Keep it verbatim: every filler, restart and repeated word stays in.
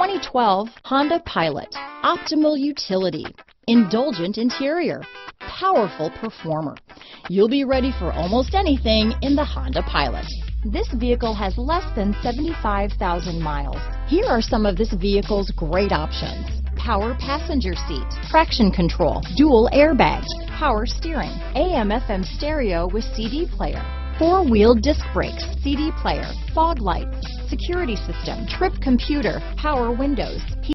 twenty twelve Honda Pilot. Optimal utility, indulgent interior, powerful performer. You'll be ready for almost anything in the Honda Pilot. This vehicle has less than seventy-five thousand miles. Here are some of this vehicle's great options: power passenger seat, traction control, dual airbags, power steering, A M F M stereo with C D player, four-wheel disc brakes, C D player, fog lights, security system, trip computer, power windows,